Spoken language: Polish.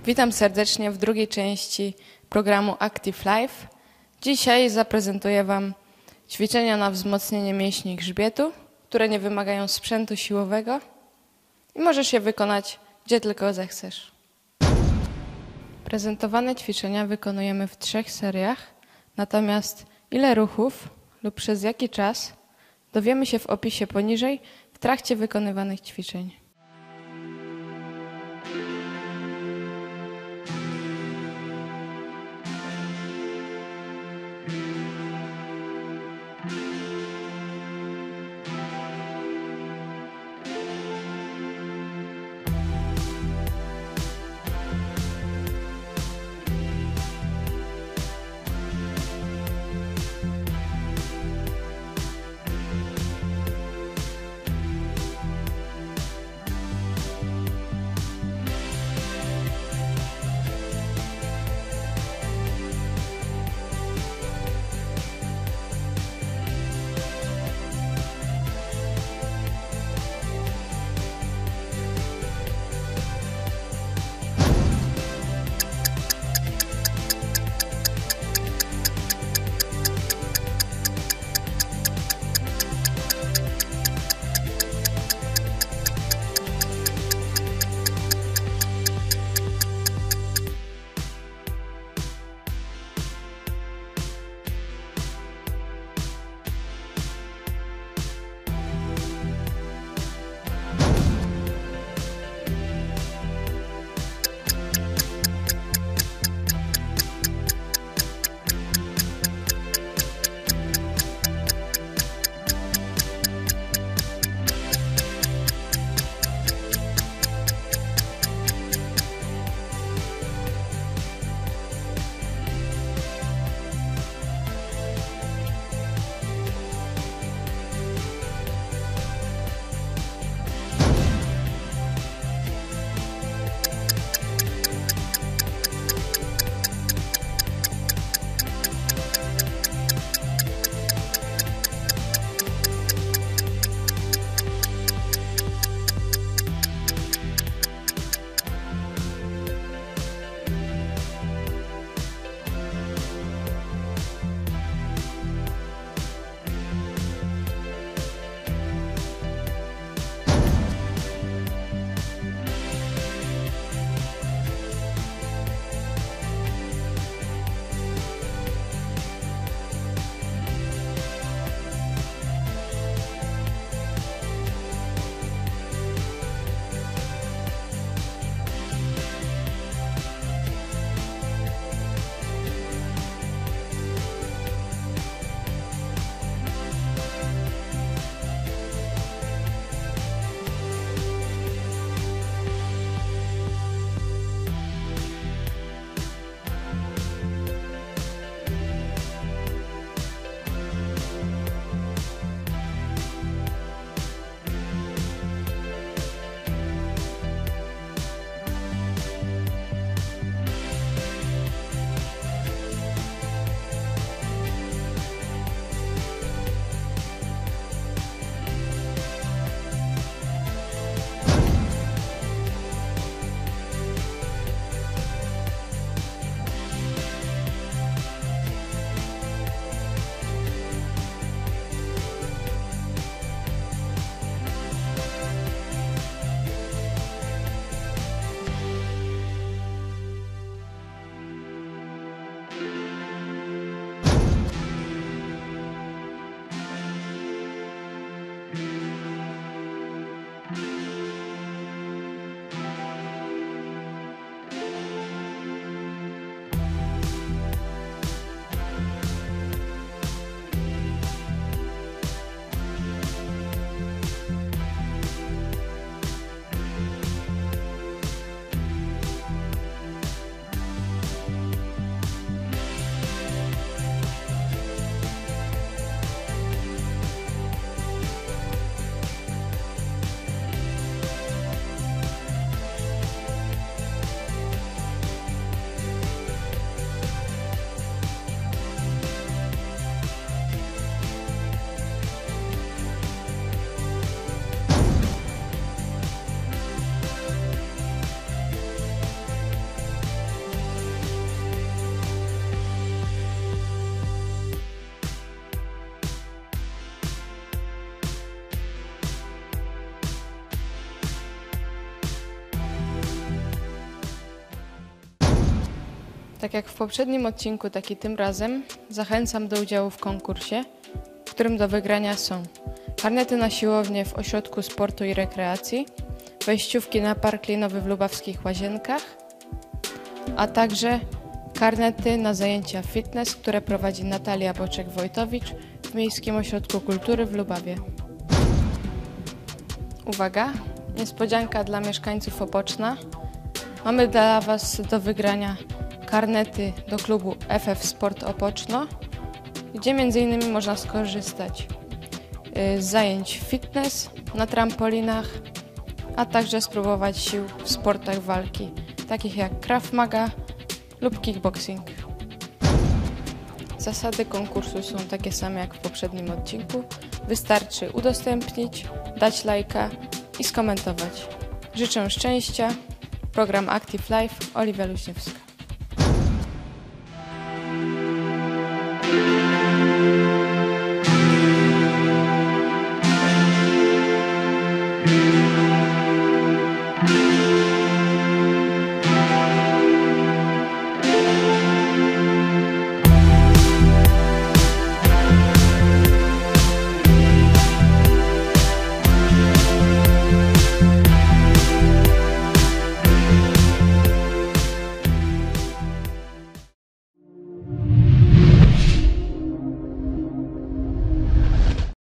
Witam serdecznie w drugiej części programu Active Life. Dzisiaj zaprezentuję Wam ćwiczenia na wzmocnienie mięśni grzbietu, które nie wymagają sprzętu siłowego i możesz je wykonać gdzie tylko zechcesz. Prezentowane ćwiczenia wykonujemy w 3 seriach, natomiast ile ruchów lub przez jaki czas dowiemy się w opisie poniżej w trakcie wykonywanych ćwiczeń. Tak jak w poprzednim odcinku, tak i tym razem zachęcam do udziału w konkursie, w którym do wygrania są karnety na siłownię w Ośrodku Sportu i Rekreacji, wejściówki na Park Linowy w Lubawskich Łazienkach, a także karnety na zajęcia fitness, które prowadzi Natalia Boczek-Wojtowicz w Miejskim Ośrodku Kultury w Lubawie. Uwaga! Niespodzianka dla mieszkańców Opoczna. Mamy dla Was do wygrania karnety do klubu FF Sport Opoczno, gdzie m.in. można skorzystać z zajęć fitness na trampolinach, a także spróbować sił w sportach walki, takich jak Krav Maga lub kickboxing. Zasady konkursu są takie same jak w poprzednim odcinku. Wystarczy udostępnić, dać lajka i skomentować. Życzę szczęścia. Program Active Life, Oliwia Luźniewska.